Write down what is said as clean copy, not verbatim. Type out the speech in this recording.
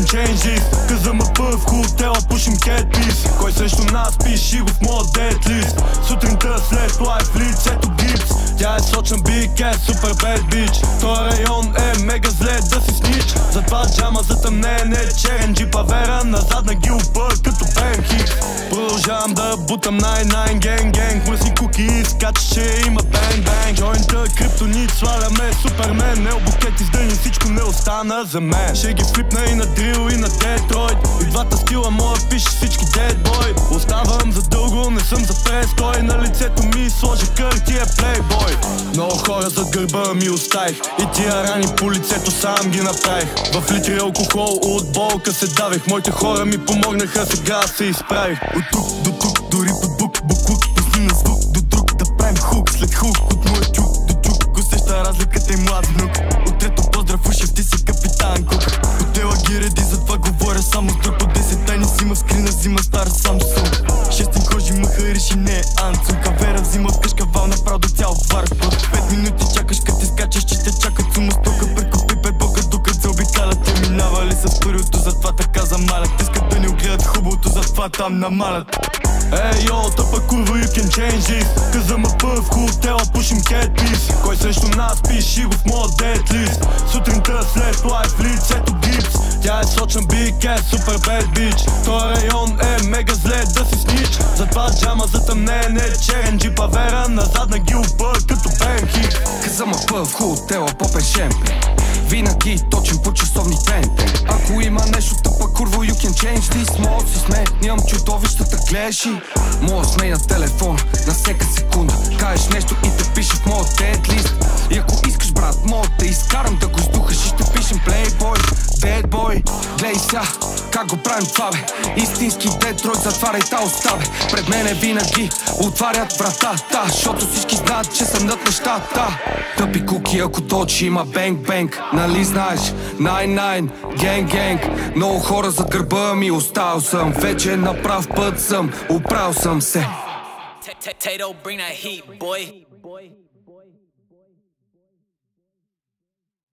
change this. Каза в хотела, пушим кетпис. Кой срещу нас пиши го в моя детлист. Сутринта след лайф лицето гипс. Тя е сочна бик, е супер бед бич. Той район е мега зле да си снич. Затова джама затъмнене, черен джипа вера. Назад на гилпа като Бен Хикс. Продължавам да бутам най-най генг. Мръсни куки, скача, че има бенг. Джойнта, криптонит, сваляме супермен. Не букет издъни, всичко не остана за мен. Ще ги флипна и на дрил и на Детройт. И двата скила моя пише всички dead boy. Оставам за дълго, не съм за престой. На лицето ми сложи кърти е плейбой. Много хора зад гърба ми оставих. И тия рани по лицето сам ги направих. В литри алкохол от болка се давих. Моите хора ми помогнаха, сега се изправих. От тук до тук, дори под буклук. Пусни на звук до друг, да правим хук след хук. От моя чук до чук, усеща разликата и млад внук. От трето поздрав ушев, ти си капитан Кук. Хотела ги реди, затова говоря само с друг. По 10 тайни си в скрина, взима стар Samsung. Шестин кожи мъха реши, не е Анцун. Кавера взима от къшка вал, направо до цял варх. От 5 минути чакаш, като ти скачаш, че те чакат сума стока. Прекупи пепока, докато се обикалят. Те минавали с първото, затова така замалят. Искат да ни огледат хубавото, затова там намалят. Ей, йо, тъпа курва, you can change this. Каза в хотела, пушим кетпис. Кой срещу нас пиши го в моя детлист. Сутринта след лайф лицето гипс. Тя е сочна бик, е супер бед бич. Той район е мега зле да си снич. Затова джама затъмнене, черен джипа вера. Назад на гилпа като Бен Хикс. Каза в хотела, попен шемпе. Винаги точен по часовни темпе. Ако има нещо тъпа курво, you can change this. Мога да си сменям чудовищата, гледаш и мога да сменя телефон на всека секунда. Кажеш нещо и те пише в моя детлист. И ако искаш, брат, мога да изкарам да го издухаш и ще пишем Playboy, Dead Boy. Гледай ся, как го правим това бе. Истински Детройт, затваряй та уста бе. Пред мене винаги отварят вратата, защото всички знаят, че съм над нещата. Тъпи куки, ако точи има бенг-бенг. Нали знаеш, 9-9, генг-генг. Много хора зад гърба ми оставил съм. Вече на прав път съм, оправил съм се. Tato, bring that heat, boy.